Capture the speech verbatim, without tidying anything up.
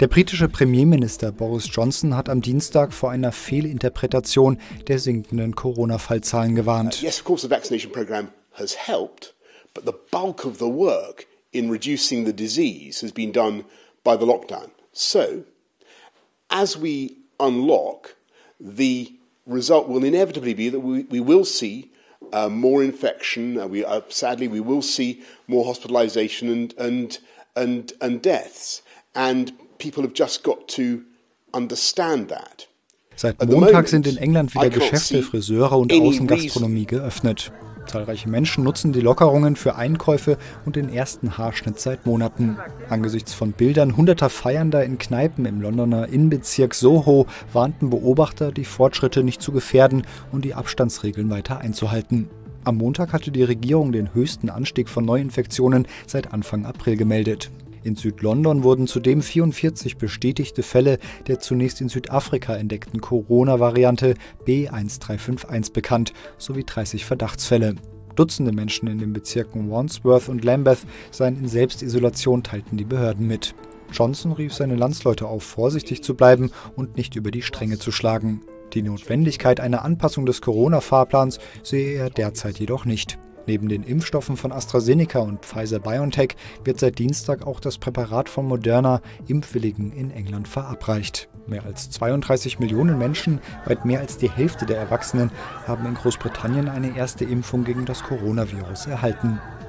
Der britische Premierminister Boris Johnson hat am Dienstag vor einer Fehlinterpretation der sinkenden Corona-Fallzahlen gewarnt. Uh, yes, of course, the vaccination program has helped, but the bulk of the work in reducing the disease has been done by the lockdown. So, as we unlock, the result will inevitably be that we, we will see uh, more infection. Uh, we, uh, sadly, we will see more hospitalization and and and and deaths. And people have just got to understand that. Seit Montag sind in England wieder Geschäfte, Friseure und Außengastronomie geöffnet. Zahlreiche Menschen nutzen die Lockerungen für Einkäufe und den ersten Haarschnitt seit Monaten. Angesichts von Bildern hunderter Feiernder in Kneipen im Londoner Innenbezirk Soho warnten Beobachter, die Fortschritte nicht zu gefährden und die Abstandsregeln weiter einzuhalten. Am Montag hatte die Regierung den höchsten Anstieg von Neuinfektionen seit Anfang April gemeldet. In Südlondon wurden zudem vierundvierzig bestätigte Fälle der zunächst in Südafrika entdeckten Corona-Variante B eins drei fünf eins bekannt, sowie dreißig Verdachtsfälle. Dutzende Menschen in den Bezirken Wandsworth und Lambeth seien in Selbstisolation, teilten die Behörden mit. Johnson rief seine Landsleute auf, vorsichtig zu bleiben und nicht über die Stränge zu schlagen. Die Notwendigkeit einer Anpassung des Corona-Fahrplans sehe er derzeit jedoch nicht. Neben den Impfstoffen von AstraZeneca und Pfizer-BioNTech wird seit Dienstag auch das Präparat von Moderna Impfwilligen in England verabreicht. Mehr als zweiunddreißig Millionen Menschen, weit mehr als die Hälfte der Erwachsenen, haben in Großbritannien eine erste Impfung gegen das Coronavirus erhalten.